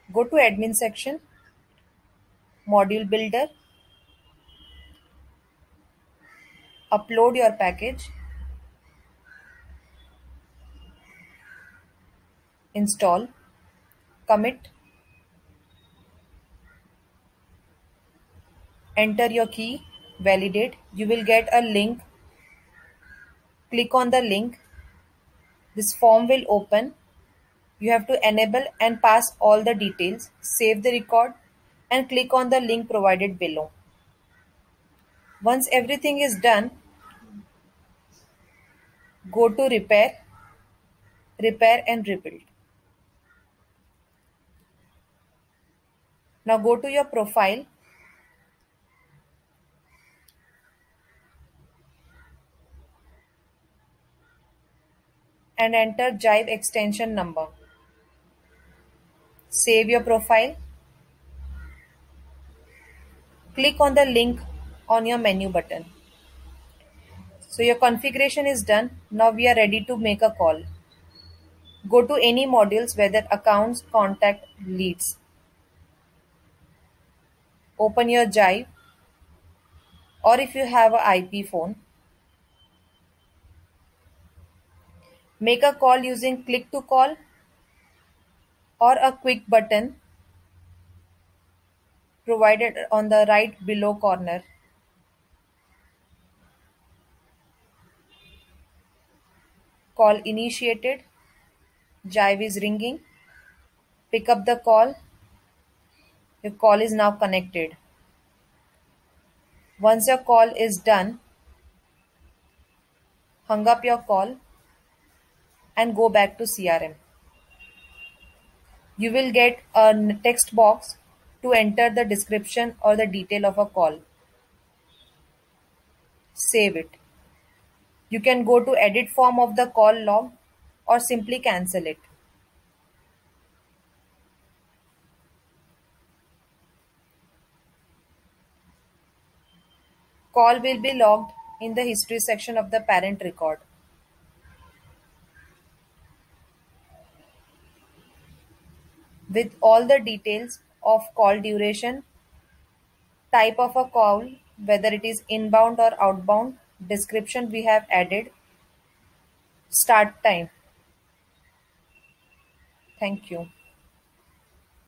Go to admin section, module builder, upload your package, install, commit, enter your key, validate. You will get a link. Click on the link. This form will open. You have to enable and pass all the details, save the record, and click on the link provided below. Once everything is done, go to repair, repair and rebuild. Now go to your profile. And enter Jive extension number. Save your profile. Click on the link on your menu button. So your configuration is done. Now we are ready to make a call. Go to any modules, whether accounts, contact, leads. Open your Jive, or if you have an IP phone, make a call using click to call or a quick button provided on the right below corner. Call initiated. Jive is ringing. Pick up the call. Your call is now connected. Once your call is done, hang up your call and go back to CRM. You will get a text box to enter the description or the detail of a call. Save it. You can go to edit form of the call log or simply cancel it. Call will be logged in the history section of the parent record. With all the details of call duration, type of a call, whether it is inbound or outbound, description we have added, start time. Thank you.